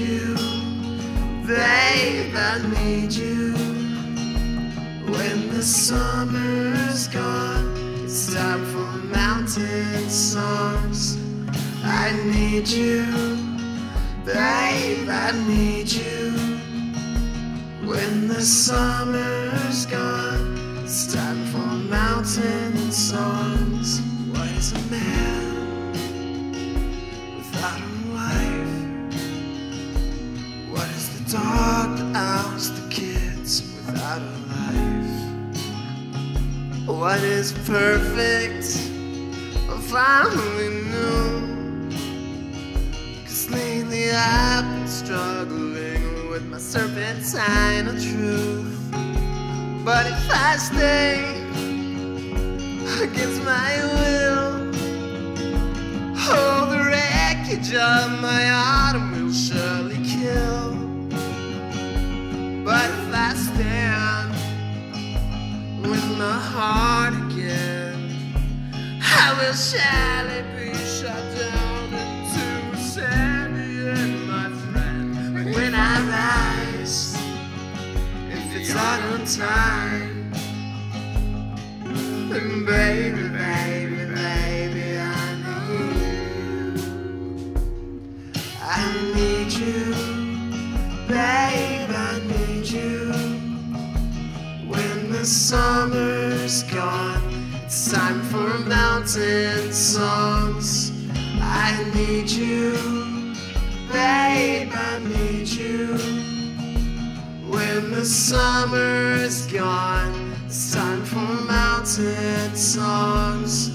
you, babe, I need you. When the summer's gone, it's time for mountain songs. I need you, babe, I need you. When the summer's gone, it's time for mountain songs. What is a man without a wife? What is the dog that owls the kids without a life? What is perfect? I finally knew. 'Cause lately I've been struggling with my serpentine of truth. But if I stay against my will, oh, the wreckage of my autumn will surely kill. But if I stand with my heart again, I will surely be shut down into oblivion, my friend. When I rise, if it's autumn time, then baby, baby, baby, I need you. I need you, babe, I need you. When the summer's gone, it's time for mountain songs. I need you, babe, I need you. When the summer's gone, it's time for mountain songs.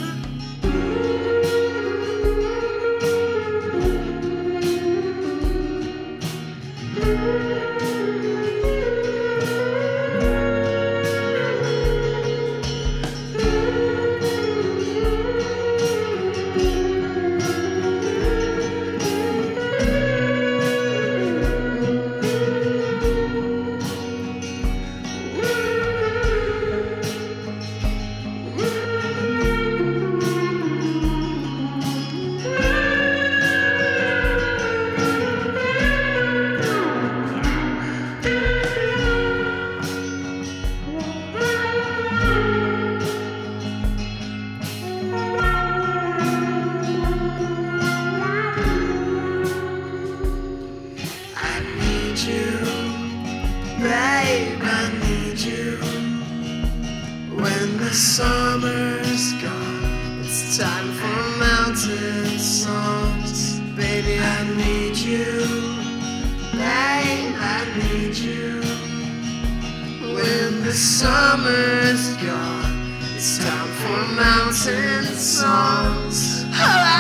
Babe, I need you. When the summer's gone, it's time for mountain songs. Baby, I need you. Babe, I need you. When the summer's gone, it's time for mountain songs.